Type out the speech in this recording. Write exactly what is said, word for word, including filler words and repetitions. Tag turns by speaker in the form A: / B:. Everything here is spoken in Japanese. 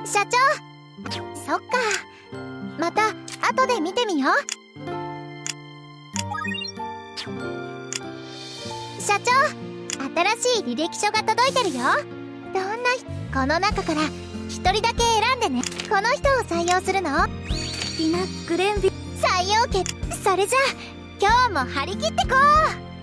A: 社長、そっか、また後で見てみよう。社長、新しい履歴書が届いてるよ。どんな人、この中から一人だけ選んでね。この人を採用するの？
B: ティナ・グレンビ。
A: 採用決。それじゃあ今日も張り切ってこう。